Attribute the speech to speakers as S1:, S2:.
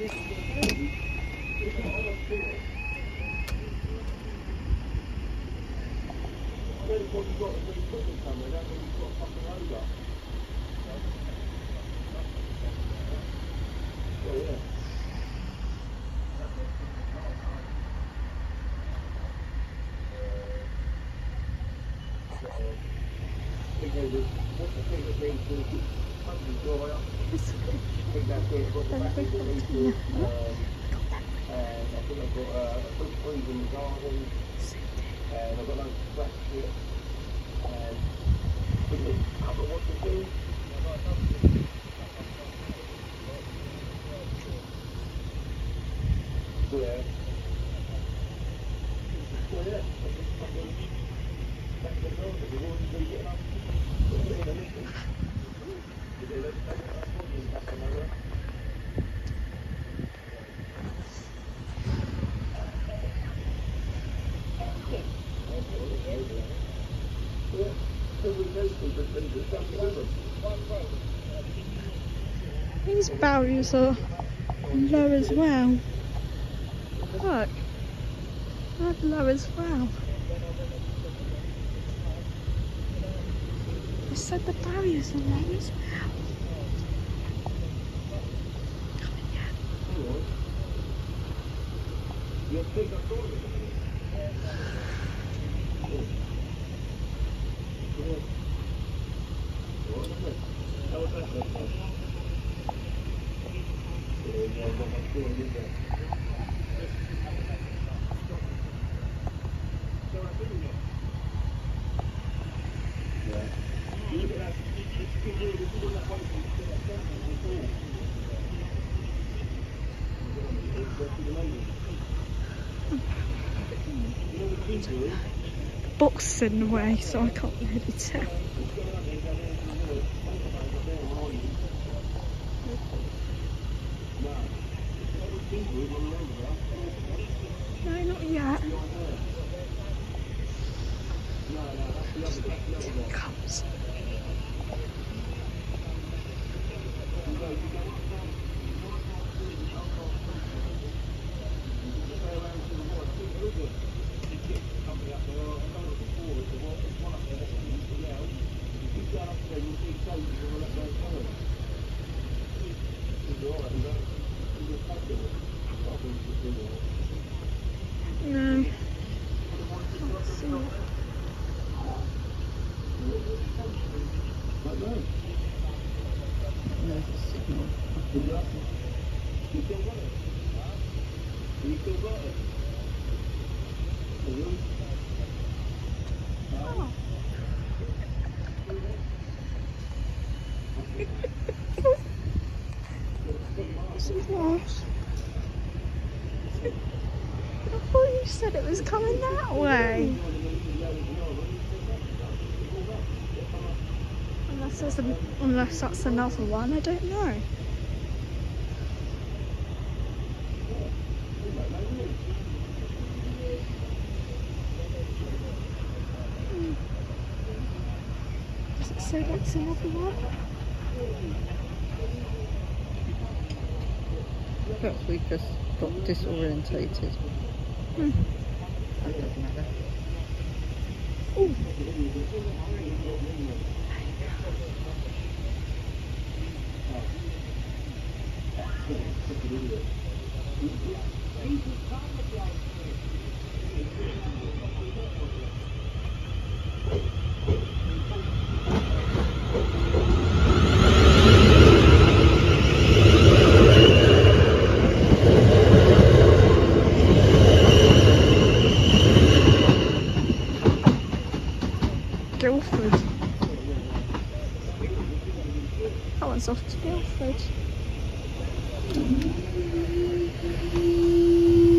S1: These barriers are low as well. Look, they're low as well. I said the barriers are low as well. Come The box is in the way, so I can't really tell. No, not yet. Here it comes. No. This is nice. I thought you said it was coming that way. Unless that's another one, I don't know. Does it say that's another one?
S2: Perhaps we just got disorientated. That doesn't matter.
S1: Ooh. Guildford. That one's off to Guildford.